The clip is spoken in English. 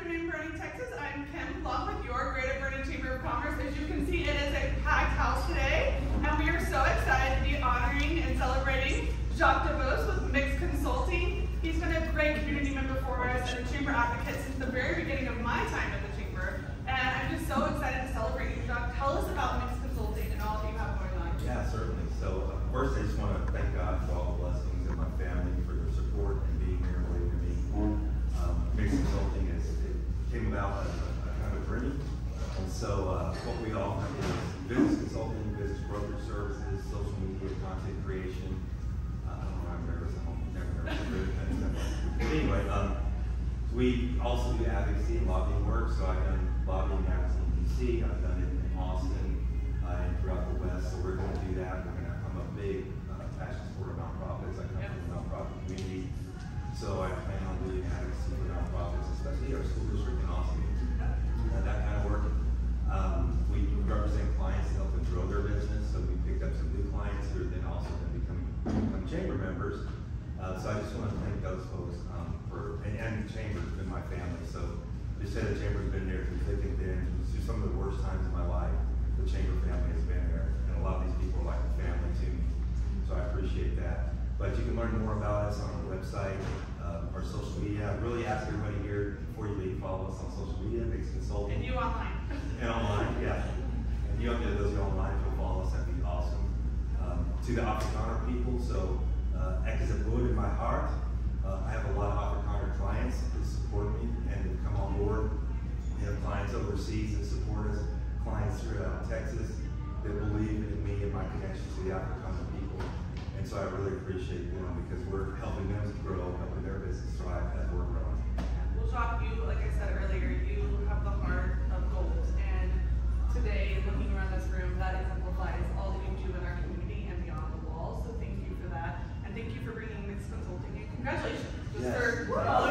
afternoon, Bernie, Texas. I'm Kim, along with your Greater Bernie Chamber of Commerce. As you can see, it is a packed house today, and we are so excited to be honoring and celebrating Jacques with Mixx Consulting. He's been a great community member for us and a chamber advocate since the very beginning of my time at the chamber. And I'm just so excited to celebrate you, Jacques. Tell us about Mixx Consulting and all that you have going on. Yeah, certainly. So first, I just want to thank God for all the blessings and my family for their support and being here and believing in me. Mixx Consulting came about as a kind of a dream. And so what we offer is business consulting, business brokerage services, social media, content creation. I don't know, I'm nervous. I'm never nervous. But anyway, we also do advocacy and lobbying work. So I've done lobbying advocacy in DC. I've done it in Austin and throughout the West. So we're going to do that. I'm a big passion supporter of nonprofits. I come from the nonprofit community. So I plan on doing advocacy for nonprofits, especially our school district in Austin, that kind of work. We represent clients to help them grow their business, so we picked up some new clients who are then also going to become chamber members. So I just want to thank those folks and the chamber has been my family. So I just said the chamber's been there through thick and thin, through some of the worst times in my life. The chamber family has been there, and a lot of these people are like a family to me. So I appreciate that. But you can learn more about us on our website, our social media. I really ask everybody here, before you leave, follow us on social media, Mixx Consulting. And you online. And online, yeah. And you don't get those online, if you'll follow us, that'd be awesome. To the Afrikaner people, so ek is a bloed in my heart. I have a lot of Afrikaner clients that support me and that come on board. We have clients overseas that support us, clients throughout Texas that believe in me and my connection to the Afrikaner people. And so I really appreciate them because we're helping them to grow, helping their business thrive as we're growing. Well, Jacques, you, like I said earlier, you have the heart of gold. And today, looking around this room, that exemplifies all that you do in our community and beyond the walls. So thank you for that. And thank you for bringing Mixx Consulting in. Congratulations. Just for all